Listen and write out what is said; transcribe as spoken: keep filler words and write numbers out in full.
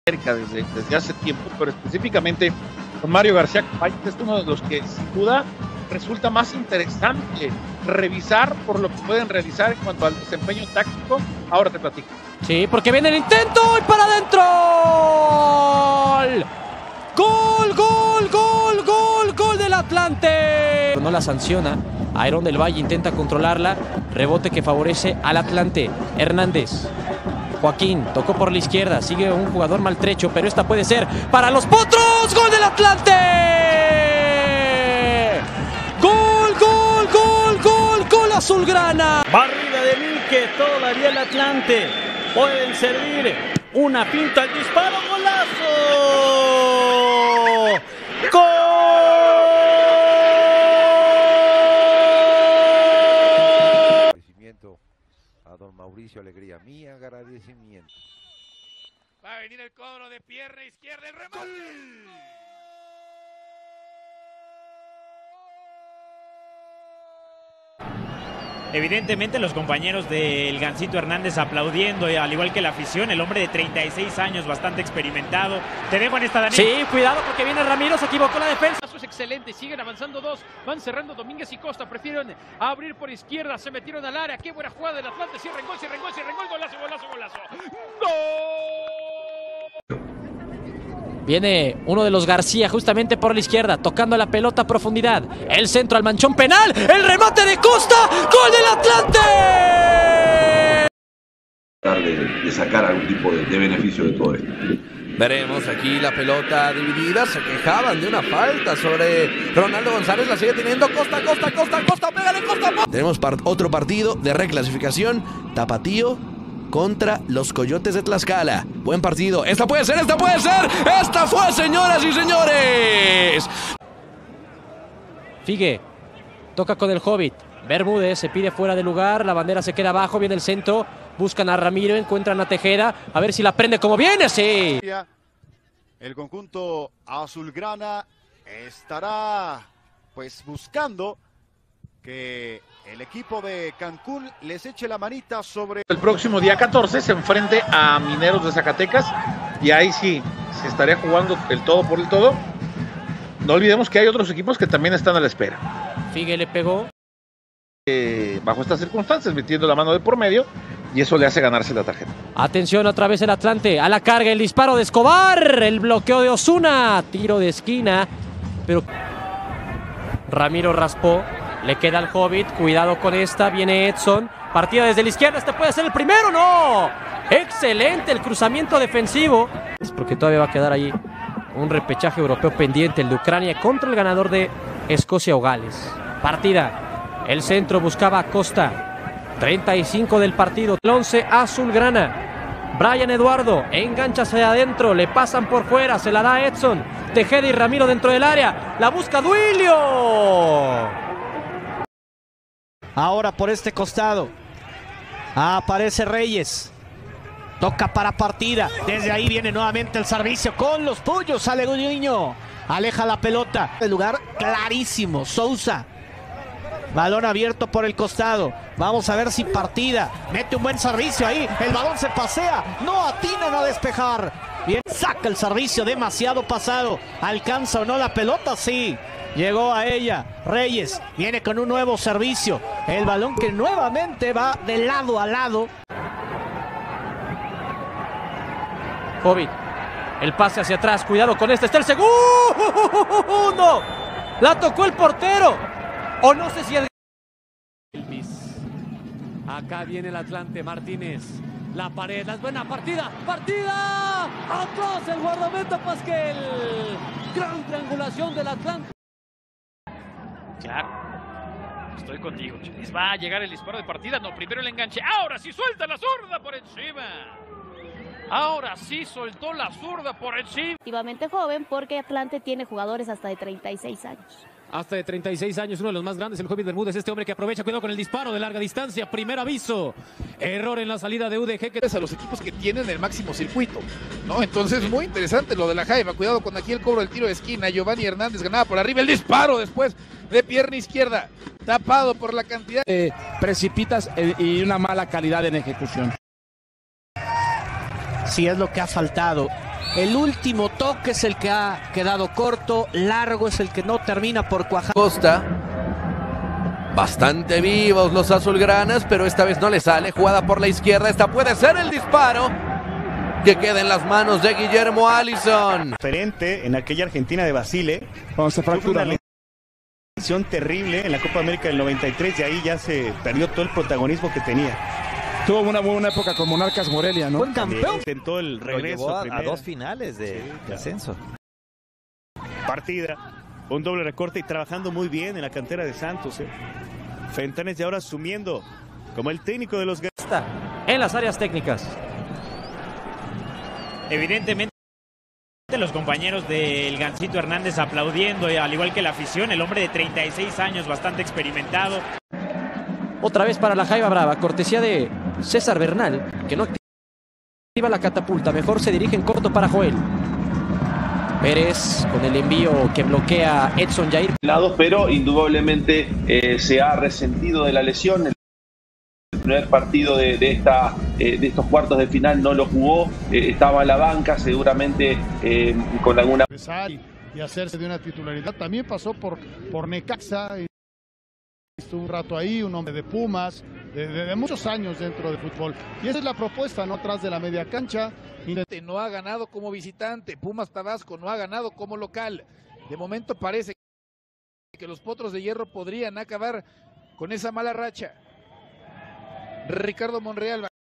cerca desde, desde hace tiempo, pero específicamente con Mario García Campay es uno de los que sin duda resulta más interesante revisar por lo que pueden realizar en cuanto al desempeño táctico. Ahora te platico. Sí, porque viene el intento y para adentro. Gol, gol, gol, gol, gol del Atlante. No la sanciona. Iron del Valle intenta controlarla. Rebote que favorece al Atlante. Hernández. Joaquín tocó por la izquierda. Sigue un jugador maltrecho, pero esta puede ser para los Potros. ¡Gol del Atlante! ¡Gol, gol, gol, gol, gol azulgrana! Barrida de Milke, todavía el Atlante. Pueden servir una pinta al disparo. ¡Golazo! ¡Gol! A don Mauricio Alegría, mi agradecimiento. Va a venir el cobro de pierna izquierda, el remate. Evidentemente los compañeros del Gansito Hernández aplaudiendo, al igual que la afición, el hombre de treinta y seis años, bastante experimentado. Te dejo en esta, Daniel. Sí, cuidado porque viene Ramiro, se equivocó la defensa. Eso es excelente, siguen avanzando dos, van cerrando Domínguez y Costa, prefieren abrir por izquierda, se metieron al área, qué buena jugada del Atlante, cierren gol, cierren gol, cierren gol, golazo, golazo, golazo. ¡Gol! Viene uno de los García justamente por la izquierda, tocando la pelota a profundidad. El centro al manchón penal, el remate de Costa, ¡gol del Atlante! De, de sacar algún tipo de, de beneficio de todo esto. Veremos aquí la pelota dividida, se quejaban de una falta sobre Ronaldo González, la sigue teniendo Costa, Costa, Costa, Costa, pégale Costa. Tenemos part otro partido de reclasificación, Tapatío contra los Coyotes de Tlaxcala. Buen partido, esta puede ser, esta puede ser, esta fue, señoras y señores. Figue, toca con el Hobbit, Bermúdez se pide fuera de lugar, la bandera se queda abajo, viene el centro, buscan a Ramiro, encuentran a Tejeda, a ver si la prende como viene, sí. El conjunto azulgrana estará pues buscando que el equipo de Cancún les eche la manita sobre... El próximo día catorce se enfrente a Mineros de Zacatecas y ahí sí se estaría jugando el todo por el todo. No olvidemos que hay otros equipos que también están a la espera. Figue le pegó. Eh, bajo estas circunstancias, metiendo la mano de por medio, y eso le hace ganarse la tarjeta. Atención, otra vez el Atlante, a la carga, el disparo de Escobar, el bloqueo de Osuna, tiro de esquina, pero Ramiro raspó, le queda al Hobbit, cuidado con esta, viene Edson, partida desde la izquierda, este puede ser el primero, ¡no! Excelente el cruzamiento defensivo, es porque todavía va a quedar ahí un repechaje europeo pendiente, el de Ucrania contra el ganador de Escocia o Gales. Partida, el centro buscaba a Costa, treinta y cinco del partido, el once azulgrana. Brian Eduardo engancha hacia adentro, le pasan por fuera, se la da Edson, Tejeda y Ramiro dentro del área, la busca Duilio. Ahora por este costado aparece Reyes, toca para partida, desde ahí viene nuevamente el servicio con los Puyos, sale Gudiño, aleja la pelota, el lugar clarísimo, Sousa. Balón abierto por el costado. Vamos a ver si partida. Mete un buen servicio ahí. El balón se pasea. No atinan a despejar. Bien, saca el servicio demasiado pasado. ¿Alcanza o no la pelota? Sí. Llegó a ella. Reyes viene con un nuevo servicio. El balón que nuevamente va de lado a lado. Hobbit. El pase hacia atrás. Cuidado con este. Está el segundo. La tocó el portero. O no sé si el... Acá viene el Atlante, Martínez. La pared, la buena partida. ¡Partida! ¡Atrás el guardameta Pasquel! Gran triangulación del Atlante. Claro. Estoy contigo, Chiles. Va a llegar el disparo de partida. No, primero el enganche. Ahora sí suelta la zurda por encima. Ahora sí soltó la zurda por encima. Relativamente joven porque Atlante tiene jugadores hasta de treinta y seis años. Hasta de treinta y seis años, uno de los más grandes, el Hobbit Bermúdez, este hombre que aprovecha, cuidado con el disparo de larga distancia, primer aviso, error en la salida de U D G. Que... a los equipos que tienen el máximo circuito, ¿no? Entonces, muy interesante lo de la Jaiba, cuidado con aquí el cobro del tiro de esquina, Giovanni Hernández ganaba por arriba, el disparo después de pierna izquierda, tapado por la cantidad. Eh, precipitas y una mala calidad en ejecución. Sí, es lo que ha faltado. El último toque es el que ha quedado corto, largo es el que no termina por cuajar. Costa. Bastante vivos los azulgranas, pero esta vez no le sale. Jugada por la izquierda, esta puede ser el disparo que queda en las manos de Guillermo Alisson. Diferente en aquella Argentina de Basile. Cuando se fractura, una lesión terrible en la Copa América del noventa y tres y ahí ya se perdió todo el protagonismo que tenía. Tuvo una buena época con Monarcas Morelia, ¿no? Buen campeón. Intentó el regreso a, a, a dos finales de, de ascenso. Partida, un doble recorte y trabajando muy bien en la cantera de Santos. ¿eh? Fentanes ya ahora asumiendo como el técnico de los... En las áreas técnicas. Evidentemente los compañeros del Gansito Hernández aplaudiendo, al igual que la afición, el hombre de treinta y seis años, bastante experimentado. Otra vez para la Jaiba Brava, cortesía de César Bernal, que no activa la catapulta, mejor se dirige en corto para Joel. Pérez con el envío que bloquea Edson Jair. Pero indudablemente eh, se ha resentido de la lesión. El primer partido de, de, esta, eh, de estos cuartos de final no lo jugó, eh, estaba en la banca, seguramente eh, con alguna... Y hacerse de una titularidad. También pasó por, por Necaxa. Estuvo un rato ahí, un hombre de Pumas, de, de, de muchos años dentro del fútbol. Y esa es la propuesta, ¿no? Atrás de la media cancha. No ha ganado como visitante, Pumas Tabasco no ha ganado como local. De momento parece que los Potros de Hierro podrían acabar con esa mala racha. Ricardo Monreal.